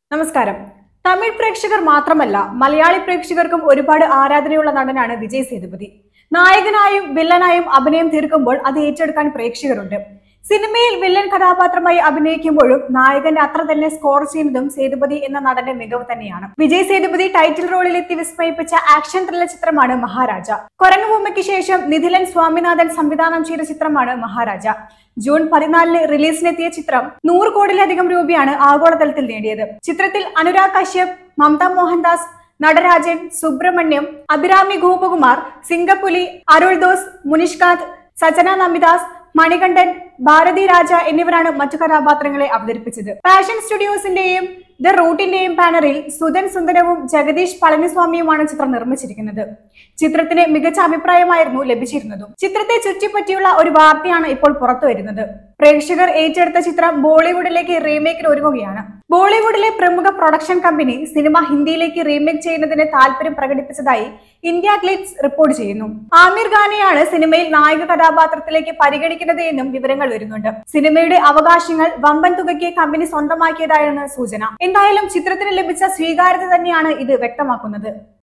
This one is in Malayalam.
നമസ്കാരം. തമിഴ് പ്രേക്ഷകർ മാത്രമല്ല മലയാളി പ്രേക്ഷകർക്കും ഒരുപാട് ആരാധനയുള്ള നടനാണ് വിജയ് സേതുപതി. നായകനായും വില്ലനായും അഭിനയം തീർക്കുമ്പോൾ അത് ഏറ്റെടുക്കാൻ പ്രേക്ഷകരുണ്ട്. സിനിമയിൽ വില്ലൻ കഥാപാത്രമായി അഭിനയിക്കുമ്പോഴും നായകന്റെ അത്ര തന്നെ സ്കോർ ചെയ്യുന്നതും സേതുപതി എന്ന നടന്റെ മികവ് തന്നെയാണ്. വിജയ് സേതുപതി ടൈറ്റിൽ റോളിലെത്തി വിസ്മയിപ്പിച്ച ആക്ഷൻ ത്രില്ലർ ചിത്രമാണ് മഹാരാജ. കൊരങ്ങുബൊമ്മയ്ക്ക് ശേഷം നിധിലൻ സ്വാമിനാഥൻ സംവിധാനം ചെയ്ത ചിത്രമാണ് മഹാരാജ. ജൂൺ 14 റിലീസിനെത്തിയ ചിത്രം 100 കോടിയിലധികം രൂപയാണ് ആഗോളതലത്തിൽ നേടിയത്. ചിത്രത്തിൽ അനുരാഗ് കശ്യപ്, മമത മോഹൻദാസ്, നടരാജൻ, സുബ്രഹ്മണ്യം, അഭിരാമി ഗോപകുമാർ, സിംഗപ്പുലി, അരുൾദോസ്, മുനിഷ്കാന്ത്, സജന നമിദാസ്, മണികണ്ഠൻ, ഭാരതി രാജ എന്നിവരാണ് മറ്റു കഥാപാത്രങ്ങളെ അവതരിപ്പിച്ചത്. പാഷൻ സ്റ്റുഡിയോസിന്റെയും ദ റൂട്ടിന്റെയും ബാനറിൽ സുധൻ സുന്ദരവും ജഗദീഷ് പളനിസ്വാമിയുമാണ് ചിത്രം നിർമ്മിച്ചിരിക്കുന്നത്. ചിത്രത്തിന് മികച്ച അഭിപ്രായമായിരുന്നു ലഭിച്ചിരുന്നതും. ചിത്രത്തെ ചുറ്റിപ്പറ്റിയുള്ള ഒരു വാർത്തയാണ് ഇപ്പോൾ പുറത്തു വരുന്നത്. പ്രേക്ഷകർ ഏറ്റെടുത്ത ചിത്രം ബോളിവുഡിലേക്ക് റീമേക്കിന് ഒരുങ്ങുകയാണ്. ബോളിവുഡിലെ പ്രമുഖ പ്രൊഡക്ഷൻ കമ്പനി സിനിമ ഹിന്ദിയിലേക്ക് റീമേക്ക് ചെയ്യുന്നതിന് താല്പര്യം പ്രകടിപ്പിച്ചതായി ഇന്ത്യ ഗ്ലിറ്റ്സ് റിപ്പോർട്ട് ചെയ്യുന്നു. ആമിർ ഖാനെയാണ് സിനിമയിൽ നായക കഥാപാത്രത്തിലേക്ക് പരിഗണിക്കുന്നത് എന്നും വിവരങ്ങൾ വരുന്നുണ്ട്. സിനിമയുടെ അവകാശങ്ങൾ വമ്പൻ തുകയ്ക്ക് കമ്പനി സ്വന്തമാക്കിയതായാണ് സൂചന. എന്തായാലും ചിത്രത്തിന് ലഭിച്ച സ്വീകാര്യത തന്നെയാണ് ഇത് വ്യക്തമാക്കുന്നത്.